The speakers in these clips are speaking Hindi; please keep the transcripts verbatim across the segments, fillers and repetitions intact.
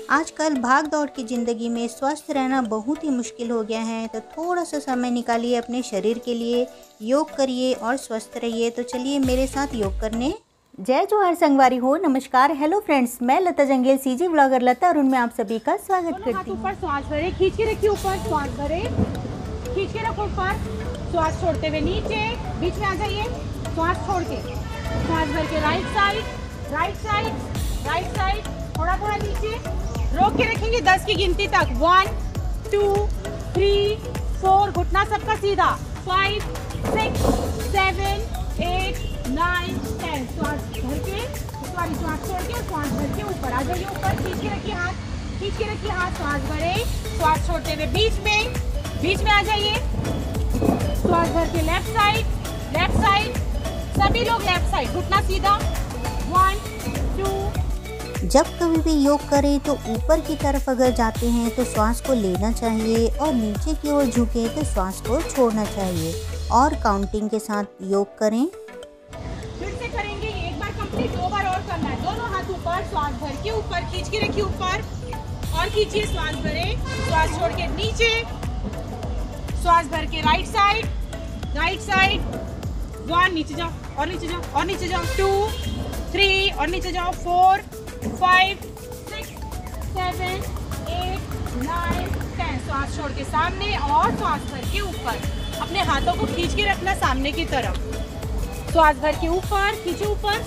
आजकल भाग दौड़ की ज़िंदगी में स्वस्थ रहना बहुत ही मुश्किल हो गया है, तो थोड़ा सा समय निकालिए अपने शरीर के लिए, योग करिए और स्वस्थ रहिए। तो चलिए मेरे साथ योग करने। जय जोहार संगवारी हो, नमस्कार, हेलो फ्रेंड्स, मैं लता जंगेल सीजी ब्लॉगर लता और उनमें आप सभी का स्वागत करती हूँ। ऊपर श्वास भरे, खींच के रखिए, ऊपर श्वास भरे, खींच के रखो ऊपर, श्वास छोड़ते हुए नीचे, बीच में आ जाइए, श्वास छोड़ के, श्वास भर के right side, right side, right side, थोड़ा थोड़ा नीचे, रोक के रखेंगे दस की गिनती तक। वन टू थ्री फोर, घुटना सबका सीधा, five six seven eight nine ten, श्वास भर के, सॉरी श्वास छोड़ के, श्वास भर के ऊपर आ जाइए, ऊपर खींच के रखिए हाथ, खींच के रखिए हाथ, श्वास भरे, श्वास छोड़ते हुए बीच में, बीच में आ जाइए, श्वास भर के लेफ्ट साइड, लेफ्ट साइड, सभी लोग लेफ्ट साइड, घुटना सीधा, वन टू। जब कभी भी योग करें तो ऊपर की तरफ अगर जाते हैं तो श्वास को लेना चाहिए और नीचे की ओर झुके तो श्वास को छोड़ना चाहिए और काउंटिंग के साथ योग करें। फिर से करेंगे, एक बार कंप्लीट, दो बार और करना है। दोनों हाथ ऊपर, श्वास भर के ऊपर, खींच के रखिए ऊपर और खींचिए, श्वास भरे, श्वास छोड़ के नीचे, श्वास भर के right side, right side, one, नीचे जाओ और नीचे जाओ और नीचे जाओ, टू थ्री और नीचे जाओ, four five six seven eight nine ten, श्वास छोड़ के सामने और श्वास भर के ऊपर, अपने हाथों को खींच के रखना सामने की तरफ, श्वास भर के ऊपर, खींचे ऊपर,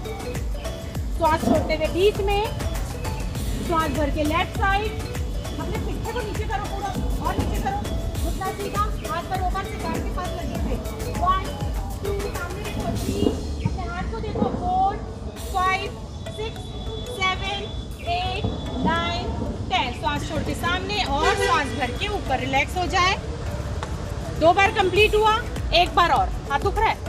श्वास छोड़ते हुए बीच में, श्वास भर के लेफ्ट साइड, अपने पिट्ठे को नीचे करो पूरा और नीचे करो, घुटना सीधा, हाथ पर ऊपर से गाल के पास लगे थे, वन टू, सामने देखो, थ्री, अपने हाथ को देखो, four five six seven eight nine ten, श्वास छोड़ के सामने और श्वास भर के ऊपर, रिलैक्स हो जाए। दो बार कंप्लीट हुआ, एक बार और, हाथ उठ रहा है,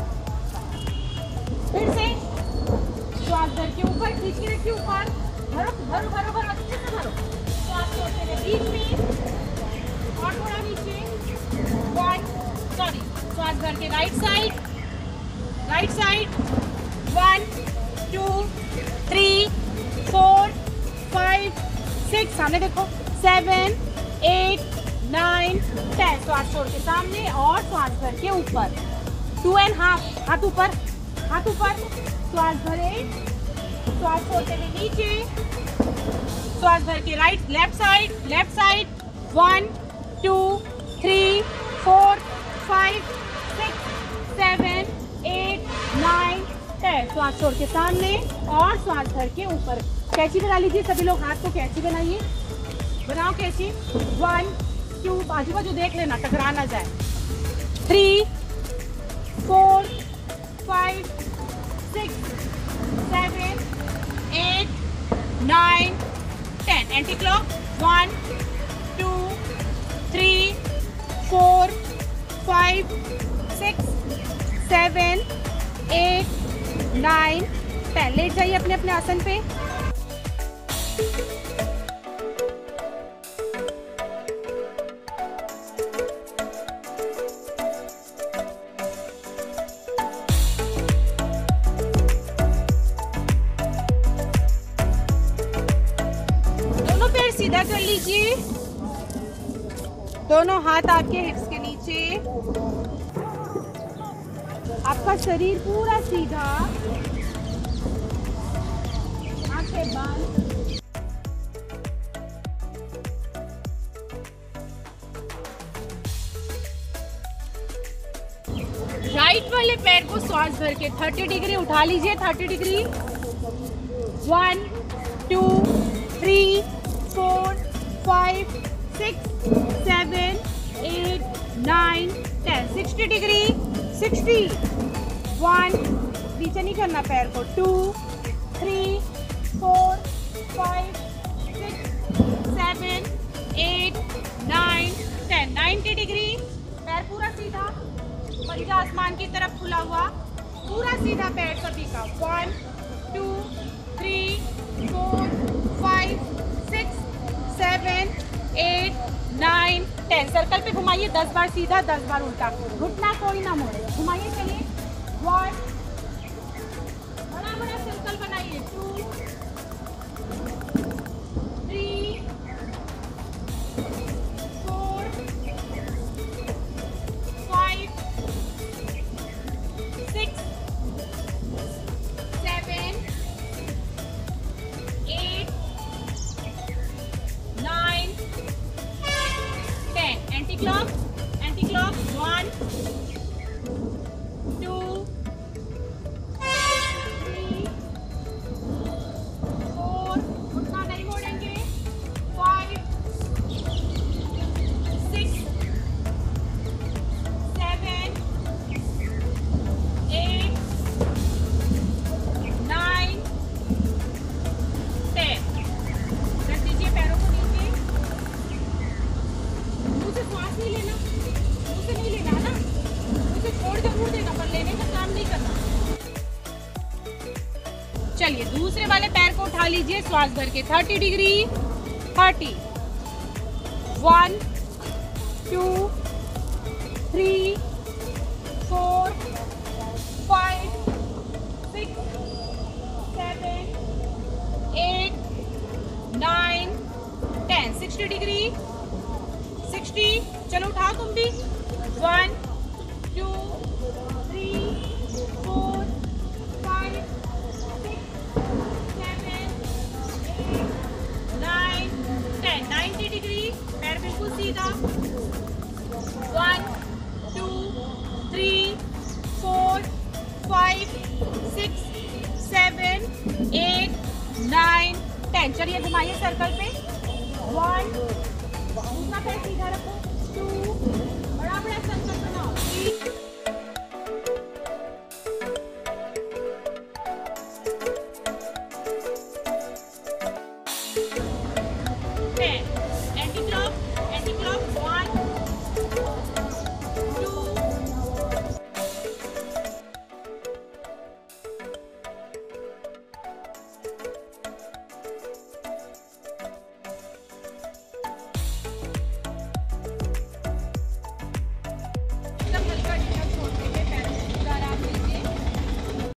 फिर से श्वास भर के ऊपर, खींच के रखिए ऊपर, भरो भरो भरो भरो, अच्छे से भरो, श्वास छोड़ते हुए बीच में और थोड़ा नीचे, वन, सॉरी, श्वास भर के right side, right side, one two three four five six, सामने देखो, सेवन एट नाइन टेन, श्वास छोड़ के सामने और श्वास भर के ऊपर, टू एंड हाफ, हाथ ऊपर, हाथ ऊपर, श्वास भरे, श्वास छोड़ते हुए नीचे, श्वास भर के right, left side, left side, one two three four five six seven eight nine ten, श्वास छोड़ के सामने और श्वास भर के ऊपर। कैंची बना लीजिए, सभी लोग हाथ को कैंची बनाइए, बनाओ कैंची, वन टू, बाजू बाजू देख लेना टकरा ना जाए, three four five six seven eight nine ten, anti clock, one two three four five six seven eight nine ten, लेट जाइए अपने अपने आसन पे। दोनों पैर सीधा कर लीजिए, दोनों हाथ आपके हिप्स के नीचे, आपका शरीर पूरा सीधा, आंखें बंद, राइट वाले पैर को श्वास भर के थर्टी डिग्री उठा लीजिए, thirty degree, one two three four five six seven eight nine ten, sixty degree, sixty, one, नीचे नहीं करना पैर को, two three four five six seven eight nine ten, ninety degree, पैर पूरा सीधा, पंजा आसमान की तरफ खुला हुआ, पूरा सीधा पैर सभी का, one two three four five six seven eight nine ten, circle पे घुमाइए, दस बार सीधा, दस बार उल्टा, घुटना कोई ना मोड़े, घुमाइए, चलिए, वन, बड़ा बड़ा सर्कल बनाइए, two three clock, anti clock, one, two, three, four, उठना नहीं मोड़ेंगे, five, six, seven, eight, nine, ten. रख दीजिए पैरों को नीचे। मुंह से श्वास नहीं लेना, मुंह से नहीं लेना है ना, मुंह से छोड़ जरूर देना पर लेने का काम नहीं करना। चलिए दूसरे वाले पैर को उठा लीजिए श्वास भर के, thirty degree, thirty, one, two, three, four, five, six, seven, eight, nine, ten, sixty degree, sixty, चलो उठाओ तुम भी, one, two, three, four, five, six, seven, eight, nine, ten, ninety degree, पैर बिल्कुल सीधा, one, two, three, four, five, six, seven, eight, nine, ten. चलिए घुमाइए सर्कल पे, वन, दूसरा पैर सीधा रखो, टू, बड़ा बड़ा सर्कल बनाओ, थ्री,